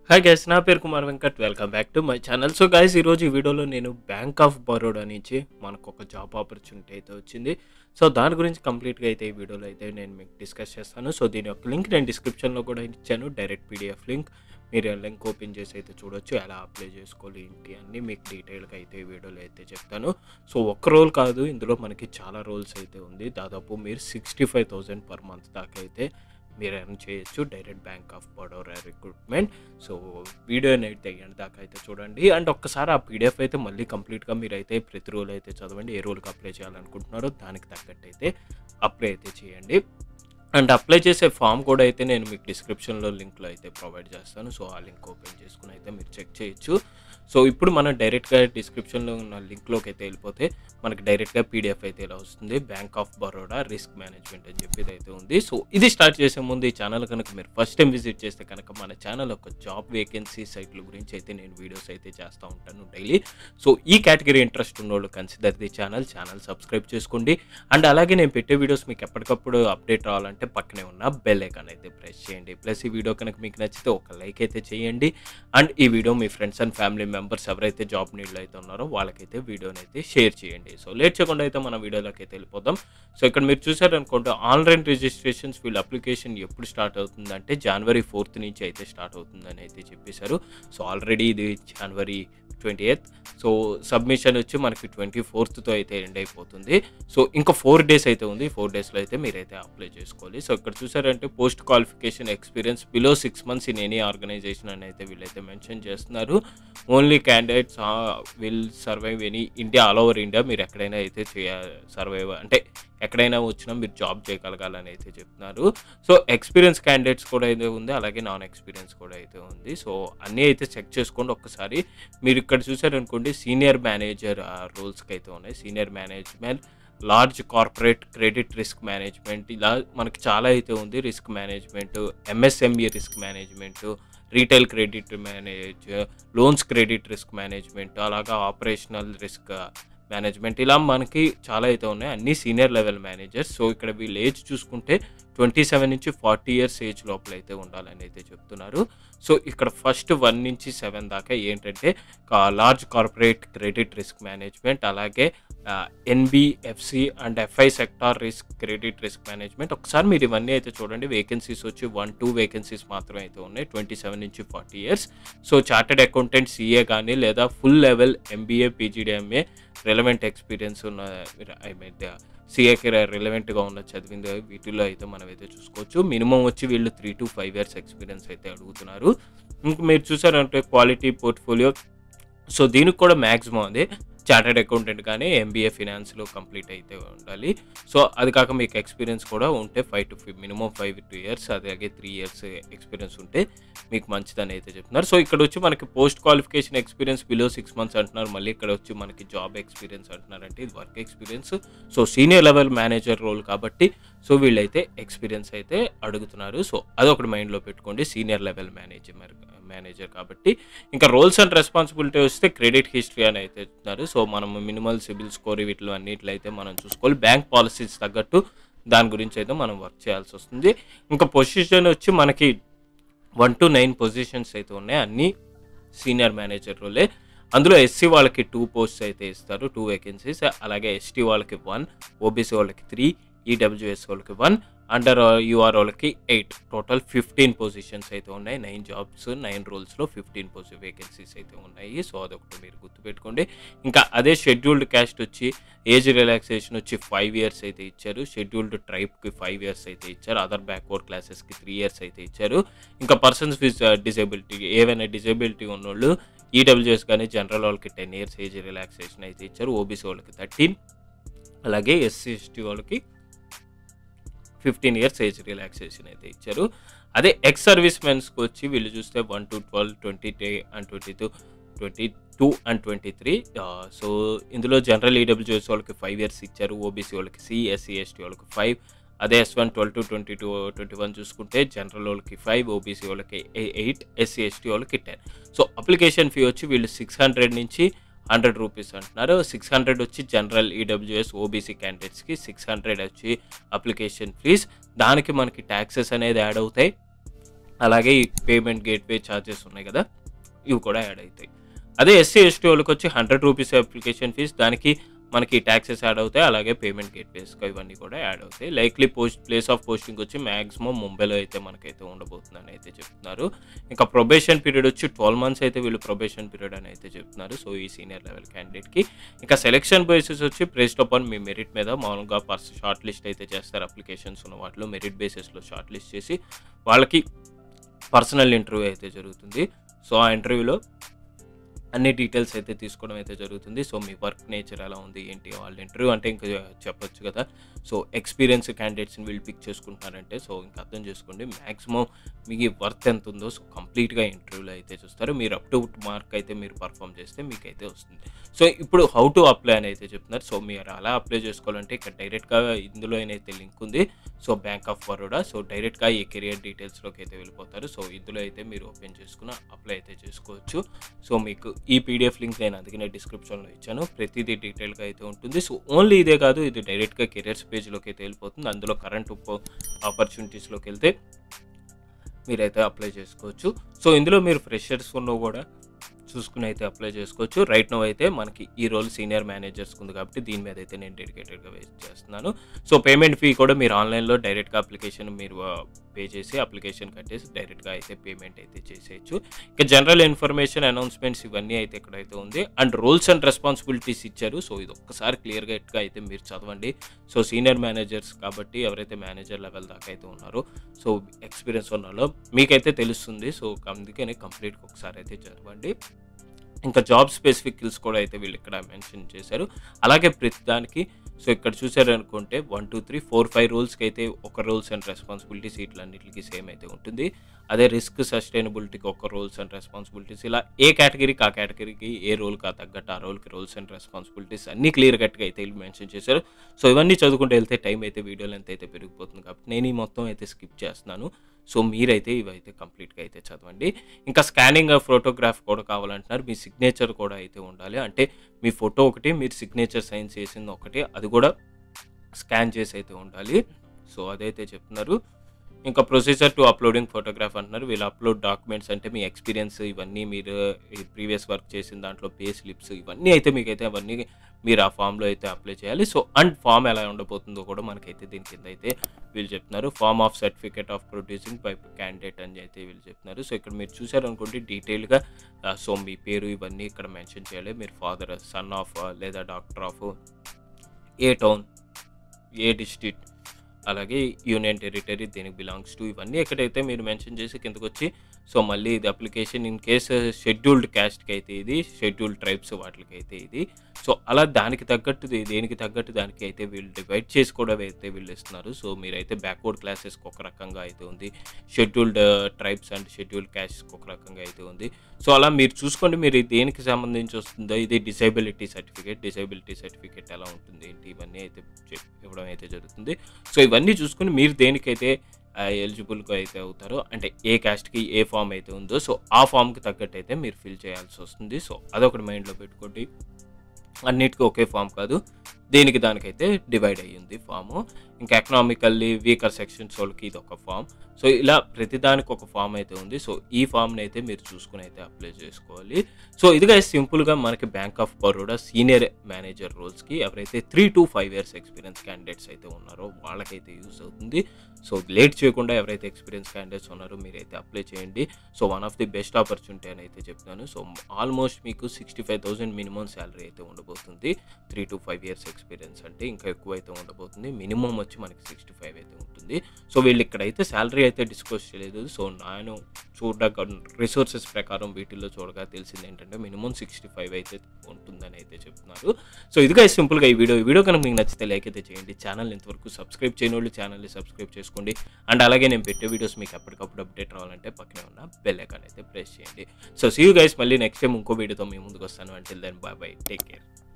Hi guys, నా పేరు Kumar Venkat. Welcome back to my channel. So guys, ఈరోజు ఈ వీడియోలో నేను బ్యాంక్ ఆఫ్ బరోడా నుంచి మనకు ఒక జాబ్ ఆపర్చునిటీ అయితే వచ్చింది. సో దాని గురించి కంప్లీట్గా అయితే ఈ వీడియోలో అయితే నేను మీకు డిస్కస్ చేస్తాను. సో దీని యొక్క లింక్ నేను డిస్క్రిప్షన్లో కూడా ఇచ్చాను, డైరెక్ట్ పీడిఎఫ్ లింక్. మీరు ఆ లింక్ ఓపెన్ చేసి అయితే చూడొచ్చు, ఎలా అప్లై చేసుకోవాలి ఏంటి అన్నీ మీకు డీటెయిల్గా అయితే ఈ వీడియోలో అయితే చెప్తాను. సో ఒక్క రోల్ కాదు, ఇందులో మనకి చాలా రోల్స్ అయితే ఉంది. దాదాపు మీరు 65,000 పర్ మంత్ దాకా అయితే మీరు ఎర్న్ చేయొచ్చు direct bank of Baroda recruitment. So వీడియోని అయితే ఎండ్ దాకా అయితే చూడండి. అండ్ ఒక్కసారి ఆ పీడిఎఫ్ అయితే మళ్ళీ కంప్లీట్గా మీరు అయితే ప్రతి రోల్ అయితే చదవండి. ఏ రోల్కి అప్లై చేయాలనుకుంటున్నారో దానికి తగ్గట్టు అయితే అప్లై అయితే చేయండి. అండ్ అప్లై చేసే ఫామ్ కూడా అయితే నేను మీకు డిస్క్రిప్షన్లో లింక్లో అయితే ప్రొవైడ్ చేస్తాను. సో ఆ లింక్ ఓపెన్ చేసుకుని అయితే మీరు చెక్ చేయొచ్చు. సో ఇప్పుడు మనం డైరెక్ట్గా డిస్క్రిప్షన్లో ఉన్న లింక్లోకి అయితే వెళ్ళిపోతే మనకి డైరెక్ట్గా పీడిఎఫ్ అయితే ఇలా వస్తుంది. Bank of Baroda risk management అని చెప్పి అయితే ఉంది. సో ఇది స్టార్ట్ చేసే ముందు ఈ ఛానల్ కనుక మీరు ఫస్ట్ టైం విజిట్ చేస్తే కనుక మన ఛానల్ ఒక జాబ్ వేకెన్సీ సైట్ల గురించి అయితే నేను వీడియోస్ అయితే చేస్తూ ఉంటాను డైలీ. సో ఈ కేటగిరీ ఇంట్రెస్ట్ ఉన్నోళ్ళు కన్సిడర్ ది ఛానల్ సబ్స్క్రైబ్ చేసుకోండి. అండ్ అలాగే నేను పెట్టే వీడియోస్ మీకు ఎప్పటికప్పుడు అప్డేట్ రావాలంటే పక్కనే ఉన్న బెల్ ఐకాన్ అయితే ప్రెస్ చేయండి. ప్లస్ ఈ వీడియో కనుక మీకు నచ్చితే ఒక లైక్ అయితే చేయండి. అండ్ ఈ వీడియో మీ ఫ్రెండ్స్ అండ్ ఫ్యామిలీ మెంబర్స్ ఎవరైతే జాబ్ నీడ్లో అయితే ఉన్నారో వాళ్ళకైతే వీడియోని అయితే షేర్ చేయండి. సో లేట్ చేయకుండా అయితే మన వీడియోలోకి అయితే వెళ్ళిపోదాం. సో ఇక్కడ మీరు చూసారనుకుంటే ఆన్లైన్ రిజిస్ట్రేషన్స్ వీళ్ళ అప్లికేషన్ ఎప్పుడు స్టార్ట్ అవుతుందంటే January 4th నుంచి అయితే స్టార్ట్ అవుతుందని అయితే చెప్పేశారు. సో ఆల్రెడీ ఇది January 28th. సో సబ్మిషన్ వచ్చి మనకి 24th అయితే ఎండ్ అయిపోతుంది. సో ఇంకా 4 days అయితే ఉంది. 4 daysలో అయితే మీరైతే అప్లై చేసుకోవాలి. సో ఇక్కడ చూసారంటే post qualification experience below 6 months in any organization అని అయితే వీళ్ళైతే మెన్షన్ చేస్తున్నారు. Only candidates will survive any India, all over India. మీరు ఎక్కడైనా అయితే సర్వైవ్ అంటే ఎక్కడైనా వచ్చినా మీరు జాబ్ చేయగలగాలని అయితే చెప్తున్నారు. సో ఎక్స్పీరియన్స్ క్యాండిడేట్స్ కూడా అయితే ఉంది, అలాగే నాన్ ఎక్స్పీరియన్స్ కూడా అయితే ఉంది. సో అన్నీ అయితే చెక్ చేసుకోండి ఒక్కసారి. మీరు ఇక్కడ చూసారనుకోండి సీనియర్ మేనేజర్ రోల్స్కి అయితే ఉన్నాయి. Senior management, large corporate credit risk management, ఇలా మనకి చాలా అయితే ఉంది. Risk management, MSME risk management, retail credit loans credit risk management, అలాగా ఆపరేషనల్ రిస్క్ మేనేజ్మెంట్, ఇలా మనకి చాలా అయితే ఉన్నాయి. అన్ని సీనియర్ లెవెల్ మేనేజర్స్. సో ఇక్కడ వీళ్ళు ఏజ్ చూసుకుంటే 27 నుంచి 40 years ఏజ్ లోపల అయితే ఉండాలని అయితే చెప్తున్నారు. సో ఇక్కడ ఫస్ట్ 1 నుంచి 7 దాకా ఏంటంటే large corporate credit risk management, అలాగే NBFC and FI sector risk credit risk management. ఒకసారి మీరు ఇవన్నీ అయితే చూడండి. వేకెన్సీస్ వచ్చి 1-2 వేకెన్సీస్ మాత్రమే అయితే ఉన్నాయి, 27 నుంచి 40 years. So chartered accountant CA కానీ లేదా full level MBA PGDMA relevant experience ఉన్న, ఐ మీన్ సిఏకి రిలవెంట్గా ఉన్న చదివింది వీటిల్లో అయితే మనం అయితే చూసుకోవచ్చు. మినిమం వచ్చి వీళ్ళు 3 to 5 years ఎక్స్పీరియన్స్ అయితే అడుగుతున్నారు. ఇంకా మీరు చూసారంటే క్వాలిటీ పోర్ట్ఫోలియో. సో దీనికి కూడా మ్యాక్సిమం అదే చార్టెడ్ అకౌంటెంట్ కానీ ఎంబీఏ ఫినాన్స్లో కంప్లీట్ అయితే ఉండాలి. సో అది కాక మీకు ఎక్స్పీరియన్స్ కూడా ఉంటే మినిమం 5 years, అలాగే 3 years ఎక్స్పీరియన్స్ ఉంటే మీకు మంచిదని అయితే చెప్తున్నారు. సో ఇక్కడ వచ్చి మనకి post qualification experience below 6 months అంటున్నారు. మళ్ళీ ఇక్కడ వచ్చి మనకి జాబ్ ఎక్స్పీరియన్స్ అంటున్నారంటే ఇది work experience. So senior level manager role కాబట్టి సో వీళ్ళైతే ఎక్స్పీరియన్స్ అయితే అడుగుతున్నారు. సో అదొకటి మైండ్లో పెట్టుకోండి, సీనియర్ లెవెల్ మేనేజర్ కాబట్టి. ఇంకా రోల్స్ అండ్ రెస్పాన్సిబిలిటీ వస్తే క్రెడిట్ హిస్టరీ అని అయితే చెప్తున్నారు. సో మనం మినిమల్ సిబిల్ స్కోర్ వీటిలో అన్నిట్లో అయితే మనం చూసుకోవాలి. బ్యాంక్ పాలసీస్ తగ్గట్టు దాని గురించి అయితే మనం వర్క్ చేయాల్సి వస్తుంది. ఇంకా పొజిషన్ వచ్చి మనకి 1 to 9 పొజిషన్స్ అయితే ఉన్నాయి, అన్నీ సీనియర్ మేనేజర్ రోలే. అందులో ఎస్సీ వాళ్ళకి 2 posts అయితే ఇస్తారు, 2 vacancies. అలాగే ఎస్టీ వాళ్ళకి 1, ఓబీసీ వాళ్ళకి 3, ఈడబ్ల్యూఎస్ వాళ్ళకి 1, అండర్ యూఆర్ వాళ్ళకి 8. టోటల్ 15 పొజిషన్స్ అయితే ఉన్నాయి. 9 jobs 9 roles-లో 15 వేకెన్సీస్ అయితే ఉన్నాయి. సో అదొకటి మీరు గుర్తుపెట్టుకోండి. ఇంకా అదే షెడ్యూల్డ్ క్యాస్ట్ వచ్చి ఏజ్ రిలాక్సేషన్ వచ్చి 5 years అయితే ఇచ్చారు. షెడ్యూల్డ్ ట్రైబ్కి 5 years అయితే ఇచ్చారు. అదర్ బ్యాక్వర్డ్ క్లాసెస్కి 3 years అయితే ఇచ్చారు. ఇంకా పర్సన్స్ విత్ డిజేబిలిటీ, ఏవైనా డిజేబిలిటీ ఉన్నోళ్ళు ఈడబ్ల్యూఎస్ కానీ జనరల్ వాళ్ళకి 10 years ఏజ్ రిలాక్సేషన్ అయితే ఇచ్చారు. ఓబీసీ వాళ్ళకి 13, అలాగే ఎస్సీ ఎస్టీ వాళ్ళకి 15 years ఏజ్ రిలాక్సేషన్ అయితే ఇచ్చారు. అదే ఎక్స్ సర్వీస్ మెన్స్కి వచ్చి వీళ్ళు చూస్తే 1 to 12, 20 and 22 and 23. సో ఇందులో జనరల్ ఈడబ్ల్యూఎస్ వాళ్ళకి 5 years ఇచ్చారు. ఓబీసీ వాళ్ళకి ఎస్సీ ఎస్టీ వాళ్ళకి 5. అదే S1 12 to 22, 21 చూసుకుంటే జనరల్ వాళ్ళకి 5, ఓబీసీ వాళ్ళకి 8, ఎస్సీ ఎస్టీ వాళ్ళకి 10. సో అప్లికేషన్ ఫీ వచ్చి వీళ్ళు 600 నుంచి 100 rupees అంటున్నారు. 600 వచ్చి జనరల్ ఈడబ్ల్యూఎస్ ఓబీసీ క్యాండిడేట్స్కి, 600 వచ్చి అప్లికేషన్ ఫీజ్. దానికి మనకి ట్యాక్సెస్ అనేది యాడ్ అవుతాయి. అలాగే ఈ పేమెంట్ గేట్‌వే చార్జెస్ ఉన్నాయి కదా! ఇవి కూడా యాడ్ అయితాయి. అదే ఎస్సీ, ఎస్టీ వాళ్ళకొచ్చి రూ. 100 అప్లికేషన్ ఫీజ్. దానికి మనకి టాక్సెస్ యాడ్ అవుతాయి. అలాగే పేమెంట్ గేట్‌వేస్ ఇవన్నీ కూడా యాడ్ అవుతాయి. లైక్లీ ప్లేస్ ఆఫ్ పోస్టింగ్ వచ్చి మాక్సిమం ముంబైలో అయితే మనకైతే ఉండబోతుందని అయితే చెప్తున్నారు. ఇంకా ప్రొబేషన్ పీరియడ్ వచ్చి 12 మంత్స్ అయితే వీళ్ళు ప్రొబేషన్ పీరియడ్ అని అయితే చెప్తున్నారు. సో, ఈ సీనియర్ లెవెల్ క్యాండిడేట్‌కి. ఇంకా సెలక్షన్ బేసిస్ వచ్చి బేస్డ్ అపాన్ మీ మెరిట్ మీద మామూలుగా షార్ట్ లిస్ట్ అయితే చేస్తారు. అప్లికేషన్స్ ఉన్న వాటిలో మెరిట్ బేసిస్‌లో షార్ట్ లిస్ట్ చేసి వాళ్ళకి పర్సనల్ ఇంటర్వ్యూ అయితే జరుగుతుంది. సో, ఆ ఇంటర్వ్యూలో అన్ని డీటెయిల్స్ అయితే తీసుకోవడం అయితే జరుగుతుంది. సో, మీ వర్క్ నేచర్ ఎలా ఉంది, ఏంటి వాళ్ళ ఇంటర్వ్యూ అంటే ఇంకా చెప్పొచ్చు కదా! సో, ఎక్స్‌పీరియన్స్ క్యాండిడేట్స్‌ని వీళ్ళు పిక్ చేసుకుంటున్నారంటే సో, ఇంకా అర్థం చేసుకోండి మాక్సిమం మీ వర్త్ ఎంత ఉందో సో, కంప్లీట్‌గా ఇంటర్వ్యూలో అయితే చూస్తారు. మీరు అప్ టు మార్క్ అయితే మీరు పర్ఫార్మ్ చేస్తే మీకైతే వస్తుంది. సో, ఇప్పుడు హౌ టు అప్లై అని అయితే చెప్తున్నారు. సో, మీరు అలా అప్లై చేసుకోవాలంటే ఇక్కడ డైరెక్ట్‌గా ఇందులోనైతే లింక్ ఉంది. So, bank of Baroda. So, డైరెక్ట్‌గా ఈ కెరియర్ డీటెయిల్స్‌లోకి అయితే వెళ్ళిపోతారు. సో, ఇందులో అయితే మీరు ఓపెన్ చేసుకుని అప్లై అయితే చేసుకోవచ్చు. సో, మీకు ఈ పీడిఎఫ్ లింక్ నేను అందుకనే డిస్క్రిప్షన్‌లో ఇచ్చాను. ప్రతిదీ డీటెయిల్‌గా అయితే ఉంటుంది. సో, ఓన్లీ ఇదే కాదు, ఇది డైరెక్ట్‌గా కెరియర్స్ పేజ్‌లోకి అయితే వెళ్ళిపోతుంది. అందులో కరెంట్ ఆపర్చునిటీస్‌లోకి వెళ్తే మీరైతే అప్లై చేసుకోవచ్చు. సో, ఇందులో మీరు ఫ్రెషర్స్ ఉన్న కూడా చూసుకుని అయితే అప్లై చేసుకోవచ్చు. రైట్ నౌ అయితే మనకి ఈ రోల్ సీనియర్ మేనేజర్స్‌కి ఉంది కాబట్టి దీని మీద అయితే నేను డెడికేటెడ్‌గా వెయిట్ చేస్తున్నాను. సో, పేమెంట్ ఫీ కూడా మీరు ఆన్‌లైన్‌లో డైరెక్ట్‌గా అప్లికేషన్ మీరు పే చేసి అప్లికేషన్ కట్టేసి డైరెక్ట్‌గా అయితే పేమెంట్ అయితే చేసేయచ్చు. ఇక జనరల్ ఇన్ఫర్మేషన్ అనౌన్స్‌మెంట్స్ ఇవన్నీ అయితే ఇక్కడైతే ఉంది. అండ్ రోల్స్ అండ్ రెస్పాన్సిబిలిటీస్ ఇచ్చారు. సో, ఇది ఒక్కసారి క్లియర్‌గా అయితే మీరు చదవండి. సో, సీనియర్ మేనేజర్స్ కాబట్టి ఎవరైతే మేనేజర్ లెవెల్ దాకా అయితే ఉన్నారో సో, ఎక్స్‌పీరియన్స్ ఉన్నోళ్ళో మీకైతే తెలుస్తుంది. సో, అందుకని కంప్లీట్‌గా ఒకసారి అయితే చదవండి. ఇంకా జాబ్ స్పెసిఫిక్ స్కిల్స్ కూడా అయితే వీళ్ళు ఇక్కడ మెన్షన్ చేశారు. అలాగే ప్రతి దానికి సో, ఇక్కడ చూసారనుకుంటే 1, 2, 3, 4, 5 రోల్స్‌కి అయితే ఒక రోల్స్ అండ్ రెస్పాన్సిబిలిటీస్ వీటిలన్నిటికి సేమ్ అయితే ఉంటుంది. అదే రిస్క్ సస్టైనబిలిటీకి ఒక రోల్స్ అండ్ రెస్పాన్సిబిలిటీస్ ఇలా ఏ కేటగిరీకి ఆ కేటగిరీకి ఏ రోల్‌కి తగ్గట్టు ఆ రోల్‌కి రోల్స్ అండ్ రెస్పాన్సిబిలిటీస్ అన్నీ క్లియర్ కట్‌గా అయితే వీళ్ళు మెన్షన్ చేశారు. సో, ఇవన్నీ చదువుకుంటూ వెళ్తే టైం అయితే వీడియో లెంత్ అయితే పెరిగిపోతుంది కాబట్టి నేను ఈ మొత్తం అయితే స్కిప్ చేస్తున్నాను. సో, మీరైతే ఇవైతే కంప్లీట్‌గా అయితే చదవండి. ఇంకా స్కానింగ్ ఫోటోగ్రాఫ్ కూడా కావాలంటున్నారు. మీ సిగ్నేచర్ కూడా అయితే ఉండాలి. అంటే మీ ఫోటో ఒకటి, మీరు సిగ్నేచర్ సైన్ చేసింది ఒకటి, అది కూడా స్కాన్ చేసి అయితే ఉండాలి. సో, అదైతే చెప్తున్నారు. ఇంకా ప్రొసీజర్ టు అప్లోడింగ్ ఫోటోగ్రాఫ్ అంటున్నారు. వీళ్ళు అప్లోడ్ డాక్యుమెంట్స్ అంటే మీ ఎక్స్‌పీరియన్స్ ఇవన్నీ మీరు ఈ ప్రీవియస్ వర్క్ చేసిన దాంట్లో పే స్లిప్స్ ఇవన్నీ అయితే మీకైతే అవన్నీ మీరు ఆ ఫామ్‌లో అయితే అప్లై చేయాలి. సో, అండ్ ఫామ్ ఎలా ఉండబోతుందో కూడా మనకైతే దీని కింద అయితే వీళ్ళు చెప్తున్నారు. Form of certificate of producing by candidate అని అయితే వీళ్ళు చెప్తున్నారు. సో, ఇక్కడ మీరు చూసారనుకోండి డీటెయిల్‌గా సో, మీ పేరు ఇవన్నీ ఇక్కడ మెన్షన్ చేయాలి. మీరు ఫాదర్, సన్ ఆఫ్ లేదా doctor of a town, a district, అలాగే యూనియన్ టెరిటరీ దేనికి బిలాంగ్స్ టు ఇవన్నీ ఎక్కడైతే మీరు మెన్షన్ చేసి కిందకొచ్చి సో, మళ్ళీ ఇది అప్లికేషన్ ఇన్ కేస్ షెడ్యూల్డ్ క్యాస్ట్‌కి అయితే ఇది, షెడ్యూల్డ్ ట్రైబ్స్ వాటికైతే ఇది. సో, అలా దానికి తగ్గట్టు దేనికి తగ్గట్టు దానికి అయితే వీళ్ళు డివైడ్ చేసి కూడా అయితే వీళ్ళు ఇస్తున్నారు. సో, మీరైతే బ్యాక్వర్డ్ క్లాసెస్‌కి ఒక రకంగా అయితే ఉంది. షెడ్యూల్డ్ ట్రైబ్స్ అండ్ షెడ్యూల్డ్ క్యాస్ట్‌కి ఒక రకంగా అయితే ఉంది. సో, అలా మీరు చూసుకోండి మీరు దేనికి సంబంధించి వస్తుందో ఇది డిజేబిలిటీ సర్టిఫికేట్ ఎలా ఉంటుంది ఏంటి ఇవన్నీ అయితే ఇవ్వడం అయితే జరుగుతుంది. సో, ఇవన్నీ చూసుకొని మీరు దేనికైతే ఎలిజిబుల్‌గా అయితే అవుతారో అంటే ఏ క్యాస్ట్‌కి ఏ ఫామ్ అయితే ఉందో సో, ఆ ఫామ్‌కి తగ్గట్టు అయితే మీరు ఫిల్ చేయాల్సి వస్తుంది. సో, అదొకటి మైండ్‌లో పెట్టుకోండి. అన్నిటికి ఒకే ఫామ్ కాదు. దేనికి దానికైతే డివైడ్ అయ్యింది ఫాము. ఇంకా ఎకనామికల్లీ వీకర్ సెక్షన్స్ వాళ్ళకి ఇదొక ఫామ్. సో, ఇలా ప్రతిదానికి ఒక ఫామ్ అయితే ఉంది. సో, ఈ ఫామ్‌ని అయితే మీరు చూసుకొని అయితే అప్లై చేసుకోవాలి. సో, ఇది గైస్ సింపుల్‌గా మనకి bank of Baroda senior manager రోల్స్‌కి ఎవరైతే 3-5 ఇయర్స్ ఎక్స్‌పీరియన్స్ క్యాండిడేట్స్ అయితే ఉన్నారో వాళ్ళకైతే యూజ్ అవుతుంది. సో, లేట్ చేయకుండా ఎవరైతే ఎక్స్‌పీరియన్స్ క్యాండిడేట్స్ ఉన్నారో మీరైతే అప్లై చేయండి. So, one of the best opportunity అని అయితే చెప్తాను. సో, ఆల్మోస్ట్ మీకు 65,000 మినిమమ్ సాలరీ అయితే ఉండబోతుంది. 3-5 ఇయర్స్ ఎక్స్‌పీరియన్స్ అంటే ఇంకా ఎక్కువ అయితే ఉండబోతుంది. మినిమమ్ వచ్చి మనకి 65 అయితే ఉంటుంది. సో, వీళ్ళు ఇక్కడైతే సాలరీ అయితే డిస్క్లోజ్ చేయలేదు. సో, నేను చూడగా రిసోర్సెస్ ప్రకారం వీటిల్లో చూడగా తెలిసింది ఏంటంటే మినిమమ్ 65 అయితే ఉంటుందని అయితే చెప్తున్నారు. సో, ఇదిగా సింపుల్‌గా ఈ వీడియో కనుక మీకు నచ్చితే లైక్ అయితే చేయండి. ఛానల్ ఇంతవరకు సబ్స్క్రైబ్ చేయనోళ్ళు ఛానల్‌ని సబ్స్క్రైబ్ చేసుకోండి. అండ్ అలాగే నేను పెట్టే వీడియోస్ మీకు ఎప్పటికప్పుడు అప్డేట్ రావాలంటే పక్కనే ఉన్న బెల్ ఐకాన్ అయితే ప్రెస్ చేయండి. సో, సీ యూ గైస్ మళ్ళీ నెక్స్ట్ టైం ఇంకో వీడియోతో మీ ముందుకు వస్తాను. Until then bye bye take care.